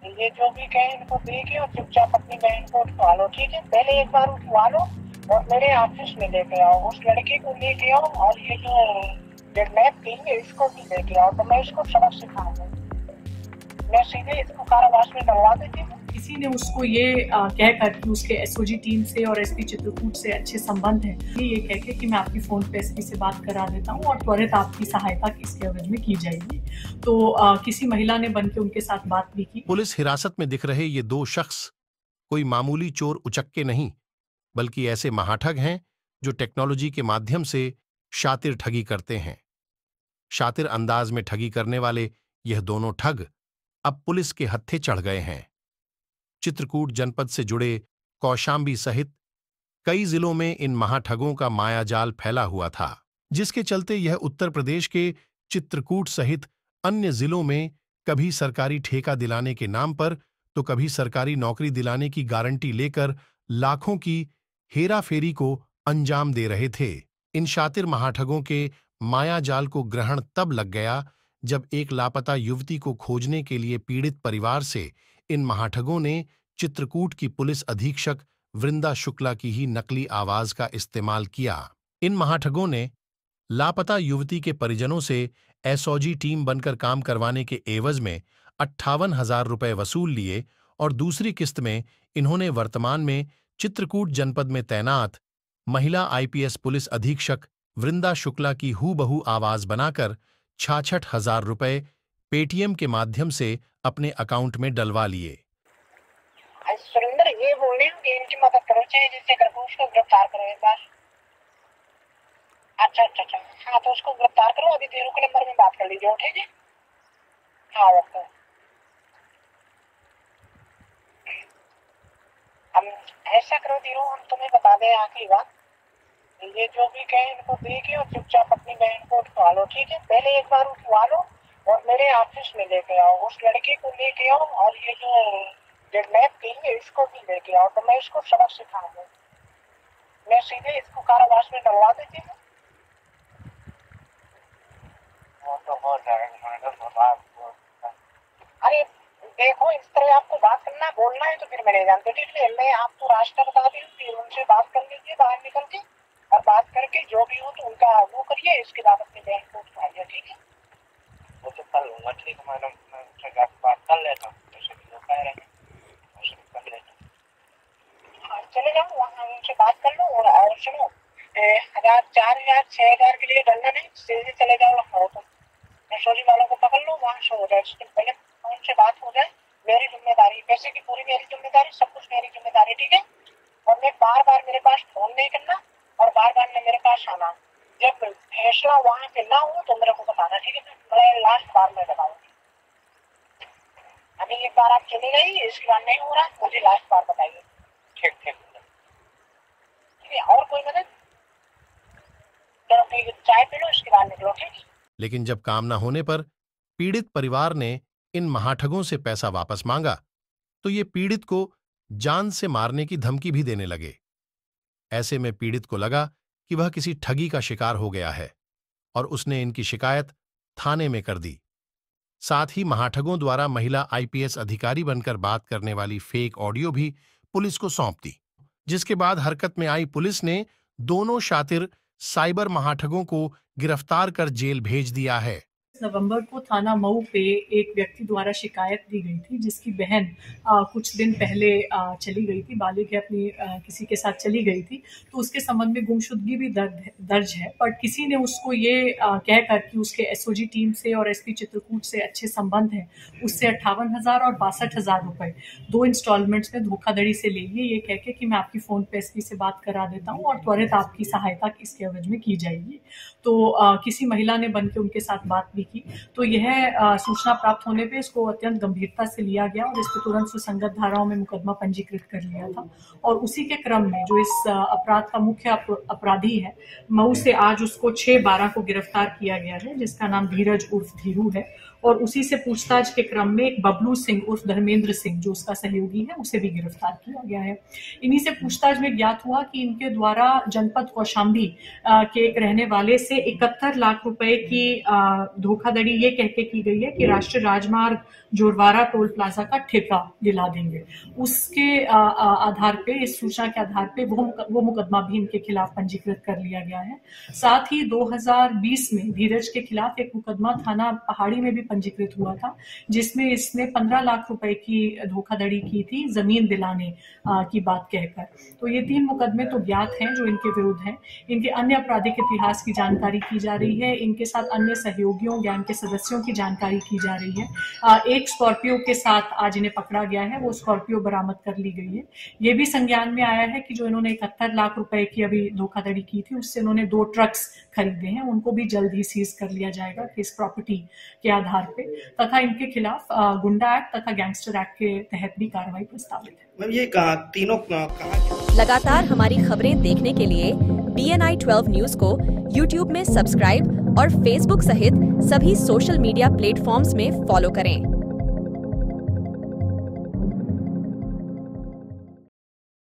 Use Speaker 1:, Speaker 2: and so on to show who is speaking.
Speaker 1: ये जो भी कहे इनको देखिए और चुपचाप अपनी बहन को उठवा लो, ठीक है? पहले एक बार उठवा लो और मेरे ऑफिस में लेके आओ, उस लड़के को लेके आओ और ये जो किडनैप की है इसको भी लेके आओ, तो मैं इसको सबक सिखाऊंगा। मैं सीधे इसको कारावास में डलवा देती हूँ।
Speaker 2: किसी ने उसको ये कहकर कि उसके एसओजी टीम से और एसपी चित्रकूट से अच्छे संबंध हैं, ये कह के कि मैं आपकी फोन पे एसपी से बात करा देता हूँ और त्वरित आपकी सहायता इसके एवज में की जाएगी। तो किसी महिला ने बनके उनके साथ बात भी की।
Speaker 3: पुलिस हिरासत में दिख रहे ये दो शख्स कोई मामूली चोर उचक्के नहीं, बल्कि ऐसे महाठग हैं जो टेक्नोलॉजी के माध्यम से शातिर ठगी करते हैं। शातिर अंदाज में ठगी करने वाले यह दोनों ठग अब पुलिस के हत्थे चढ़ गए हैं। चित्रकूट जनपद से जुड़े कौशाम्बी सहित कई जिलों में इन महाठगों का मायाजाल फैला हुआ था, जिसके चलते यह उत्तर प्रदेश के चित्रकूट सहित अन्य जिलों में कभी सरकारी ठेका दिलाने के नाम पर तो कभी सरकारी नौकरी दिलाने की गारंटी लेकर लाखों की हेराफेरी को अंजाम दे रहे थे। इन शातिर महाठगों के मायाजाल को ग्रहण तब लग गया जब एक लापता युवती को खोजने के लिए पीड़ित परिवार से इन महाठगों ने चित्रकूट की पुलिस अधीक्षक वृंदा शुक्ला की ही नकली आवाज का इस्तेमाल किया। इन महाठगों ने लापता युवती के परिजनों से एसओजी टीम बनकर काम करवाने के एवज में 58,000 रुपए वसूल लिए और दूसरी किस्त में इन्होंने वर्तमान में चित्रकूट जनपद में तैनात महिला आईपीएस पुलिस अधीक्षक वृंदा शुक्ला की हूबहू आवाज बनाकर 66,000 रुपए पेटीएम के माध्यम से अपने अकाउंट में डलवा लिए।
Speaker 1: सुरेंद्र ये बोल रहे हैं कि इनकी मदद करो, चाहे जिससे करके उसको गिरफ्तार करो एक बार। अच्छा, हाँ तो उसको गिरफ्तार करो, अभी धीरू के नंबर में बात कर लीजिए, ठीक है? हाँ ओके। हम ऐसा करो धीरू, हम तुम्हें बता दें आखिरी बात, ये जो भी कहे इनको देखिए और चुपचाप अपनी बहन को उठवा लो, ठीक है? पहले एक बार उठवा लो और मेरे ऑफिस में लेके आओ, उस लड़के को लेके आओ और ये जो किडनैप की है इसको भी लेके आओ, तो मैं इसको सबक सिखाऊंगा। मैं सीधे इसको कारावास में डलवा देती हूँ। अरे देखो, इस तरह आपको बात करना है, बोलना है तो फिर मैं नहीं जानती, ठीक है? मैं आपको रास्ता बता दी हूँ, फिर उनसे बात कर लीजिए बाहर निकल के, और बात करके जो भी हो तो उनका वो करिए, इसके बाद अपनी बहन को उठवाइए, ठीक है? वो तो कर लूंगा, ठीक है मैडम, मैं उनसे बात कर लेता हूँ, जैसे भी वो कह रहे हैं उसे कर लेता हूँ। हाँ चले जाओ वहाँ, उनसे बात कर लो और सुनो, 1,000, 4,000, 6,000 के लिए डरना नहीं, सीधे चले जाओ हो तो एसओजी वालों को पकड़ लो, वहाँ से हो जाए, पहले उनसे बात हो जाए। मेरी जिम्मेदारी, पैसे की पूरी मेरी जिम्मेदारी, सब कुछ मेरी जिम्मेदारी, ठीक है? और मैं बार बार मेरे पास फोन नहीं करना और बार बार न मेरे पास आना, जब फैसला वहाँ पे ना हो तो मेरे को बताना, ठीक है? मैं लास्ट बार में बताऊंगी। अभी एक बार आप चले गई, इसके बाद नहीं हो रहा, मुझे लास्ट बार बताइए। ठीक है, और कोई मदद? चलो ठीक है, चाय पी लो, इसके बाद निकलो, ठीक है?
Speaker 3: लेकिन जब काम न होने पर पीड़ित परिवार ने इन महाठगों से पैसा वापस मांगा तो ये पीड़ित को जान से मारने की धमकी भी देने लगे। ऐसे में पीड़ित को लगा कि वह किसी ठगी का शिकार हो गया है और उसने इनकी शिकायत थाने में कर दी। साथ ही महाठगों द्वारा महिला आईपीएस अधिकारी बनकर बात करने वाली फेक ऑडियो भी पुलिस को सौंप दी, जिसके बाद हरकत में आई पुलिस ने दोनों शातिर साइबर महाठगों को गिरफ्तार कर जेल भेज दिया है।
Speaker 2: नवंबर को थाना मऊ पे एक व्यक्ति द्वारा शिकायत दी गई थी, जिसकी बहन कुछ दिन पहले चली गई थी, बालिग अपनी किसी के साथ चली गई थी, तो उसके संबंध में गुमशुदगी भी दर्ज है। पर किसी ने उसको ये कहकर कि उसके एसओजी टीम से और एसपी चित्रकूट से अच्छे संबंध हैं, उससे 58,000 और 62,000 रुपए 2 इंस्टॉलमेंट्स में धोखाधड़ी से ले लिए, ये कह के कि मैं आपकी फोन पे एसपी से बात करा देता हूँ और त्वरित आपकी सहायता इसके एवज में की जाएगी। तो किसी महिला ने बनके उनके साथ बात भी की, तो यह सूचना प्राप्त होने पे इसको अत्यंत गंभीरता से लिया गया और इस पर तुरंत सुसंगत धाराओं में मुकदमा पंजीकृत कर लिया था। और उसी के क्रम में जो इस अपराध का मुख्य अपराधी है, मऊ से आज उसको 6/12 को गिरफ्तार किया गया है, जिसका नाम धीरज उर्फ धीरू है। और उसी से पूछताछ के क्रम में एक बबलू सिंह उर्फ धर्मेंद्र सिंह जो उसका सहयोगी है उसे भी गिरफ्तार किया गया है। इन्हीं से पूछताछ में ज्ञात हुआ कि इनके द्वारा जनपद कौशाम्बी के एक रहने वाले से 71 लाख रुपए की धोखाधड़ी ये कहके की गई है कि राष्ट्रीय राजमार्ग जोरवारा टोल प्लाजा का ठेका दिला देंगे। उसके आधार पे, इस सूचना के आधार पे वो मुकदमा भी इनके खिलाफ पंजीकृत कर लिया गया है। साथ ही 2020 में धीरज के खिलाफ एक मुकदमा थाना पहाड़ी में भी पंजीकृत हुआ था, जिसमें इसने 15 लाख रुपए की धोखाधड़ी की थी जमीन दिलाने की बात कहकर। तो ये 3 मुकदमे तो ज्ञात हैं जो इनके विरुद्ध हैं। इनके अन्य आपराधिक इतिहास की जानकारी की जा रही है। इनके साथ अन्य सहयोगियों, गैंग के सदस्यों की जानकारी की जा रही है। एक स्कॉर्पियो के साथ आज इन्हें पकड़ा गया है, वो स्कॉर्पियो बरामद कर ली गई है। ये भी संज्ञान में आया है कि जो इन्होंने 71 लाख रुपए की अभी धोखाधड़ी की थी, उससे इन्होंने 2 ट्रक्स खरीदे हैं, उनको भी जल्द ही सीज कर लिया जाएगा किस प्रॉपर्टी के आधार पे। तथा इनके खिलाफ गुंडा एक्ट तथा गैंगस्टर एक्ट के तहत भी कार्रवाई प्रस्तावित है।
Speaker 4: ये तीनों
Speaker 5: लगातार हमारी खबरें देखने के लिए BNI 12 न्यूज को YouTube में सब्सक्राइब और Facebook सहित सभी सोशल मीडिया प्लेटफॉर्म्स में फॉलो करें।